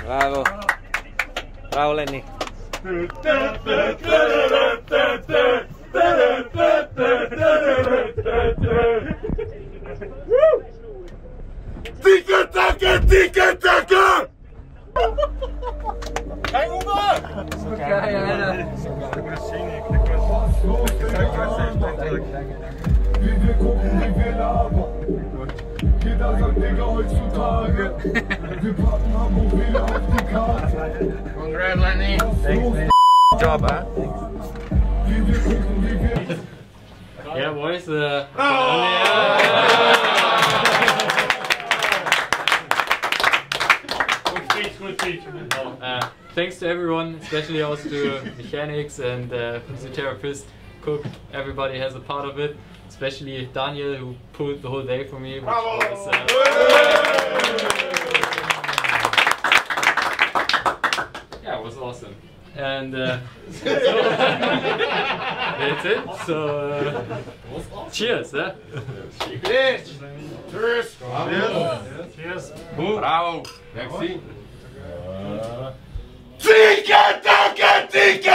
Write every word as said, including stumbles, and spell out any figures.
Bravo. Bravo Lenny. Ticke Tacke, Ticke Tacke! Kein Huber! So geil, Alter. Wie wir gucken, wie wir labern. Jeder sagt Digga heutzutage. Wir packen Hamburg wieder auf die Karte. Congrats, Lenny. Thanks, man. Job, huh? Wie wir gucken, wie wir... Yeah, boys. Uh, uh, thanks to everyone, especially also to mechanics and uh, physiotherapist, cook. Everybody has a part of it, especially Daniel, who pulled the whole day for me. Which was, uh, yeah, it was awesome. And uh, so that's it. So uh, cheers, eh? Cheers! Cheers! Cheers. Bravo! Merci! Ticke Tacke, Ticke